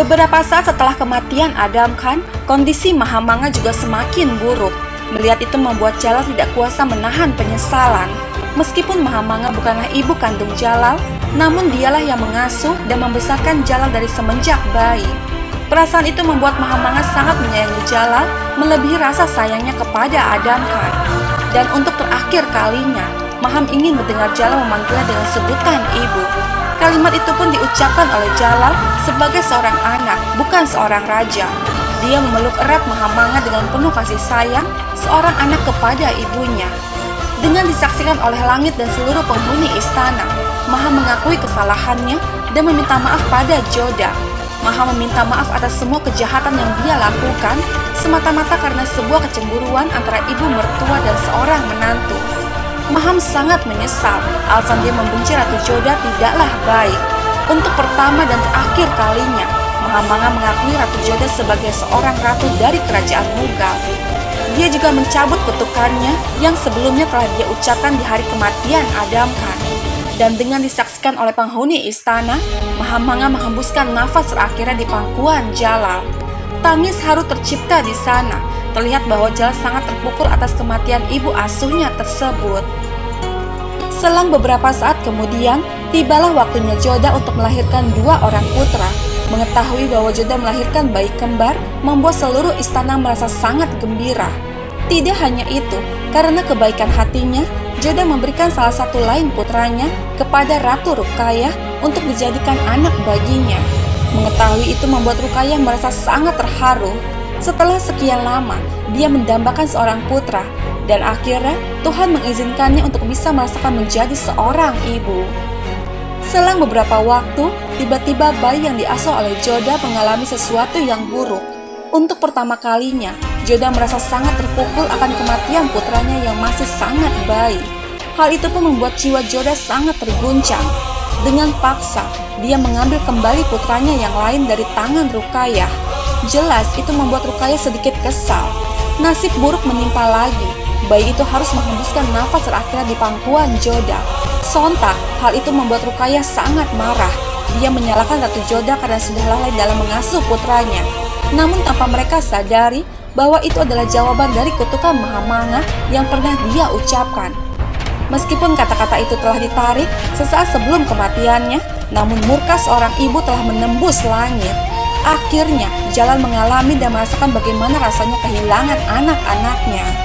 Beberapa saat setelah kematian Adam Khan, kondisi Mahamanga juga semakin buruk. Melihat itu membuat Jalal tidak kuasa menahan penyesalan. Meskipun Mahamanga bukanlah ibu kandung Jalal, namun dialah yang mengasuh dan membesarkan Jalal dari semenjak bayi. Perasaan itu membuat Mahamanga sangat menyayangi Jalal, melebihi rasa sayangnya kepada Adam Khan. Dan untuk terakhir kalinya, Maham ingin mendengar Jalal memanggilnya dengan sebutan ibu. Kalimat itu pun diucapkan oleh Jalal sebagai seorang anak, bukan seorang raja. Dia memeluk erat Mahamanga dengan penuh kasih sayang, seorang anak kepada ibunya. Dengan disaksikan oleh langit dan seluruh penghuni istana, Maham mengakui kesalahannya dan meminta maaf pada Jodha. Maham meminta maaf atas semua kejahatan yang dia lakukan, semata-mata karena sebuah kecemburuan antara ibu mertua dan seorang menantu. Maham sangat menyesal, alasan dia membenci Ratu Jodha tidaklah baik. Untuk pertama dan terakhir kalinya, Mahamanga mengakui Ratu Jodha sebagai seorang ratu dari kerajaan Mughal. Dia juga mencabut kutukannya yang sebelumnya telah dia ucapkan di hari kematian Adam Khan. Dan dengan disaksikan oleh penghuni istana, Mahamanga menghembuskan nafas terakhirnya di pangkuan Jalal. Tangis haru tercipta di sana. Terlihat bahwa Jalal sangat terpukul atas kematian ibu asuhnya tersebut. Selang beberapa saat kemudian, tibalah waktunya Jodha untuk melahirkan 2 orang putra. Mengetahui bahwa Jodha melahirkan bayi kembar, membuat seluruh istana merasa sangat gembira. Tidak hanya itu, karena kebaikan hatinya, Jodha memberikan salah satu lain putranya kepada Ratu Ruqayyah untuk dijadikan anak baginya. Mengetahui itu membuat Ruqayyah merasa sangat terharu. Setelah sekian lama, dia mendambakan seorang putra, dan akhirnya Tuhan mengizinkannya untuk bisa merasakan menjadi seorang ibu. Selang beberapa waktu, tiba-tiba bayi yang diasuh oleh Jodha mengalami sesuatu yang buruk. Untuk pertama kalinya, Jodha merasa sangat terpukul akan kematian putranya yang masih sangat bayi. Hal itu pun membuat jiwa Jodha sangat terguncang. Dengan paksa, dia mengambil kembali putranya yang lain dari tangan Ruqayyah. Jelas itu membuat Ruqayyah sedikit kesal. Nasib buruk menimpa lagi. Bayi itu harus menghembuskan nafas terakhirnya di pangkuan Jodha. Sontak, hal itu membuat Ruqayyah sangat marah. Dia menyalahkan Ratu Jodha karena sudah lalai dalam mengasuh putranya. Namun tanpa mereka sadari bahwa itu adalah jawaban dari kutukan Mahamanga yang pernah dia ucapkan. Meskipun kata-kata itu telah ditarik sesaat sebelum kematiannya, namun murka seorang ibu telah menembus langit. Akhirnya, Jalal mengalami dan merasakan bagaimana rasanya kehilangan anak-anaknya.